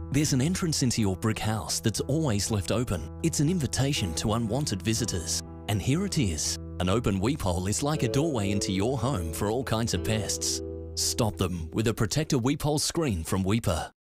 There's an entrance into your brick house that's always left open. It's an invitation to unwanted visitors. And here it is. An open weep hole is like a doorway into your home for all kinds of pests. Stop them with a Protector Weep Hole screen from Weeper.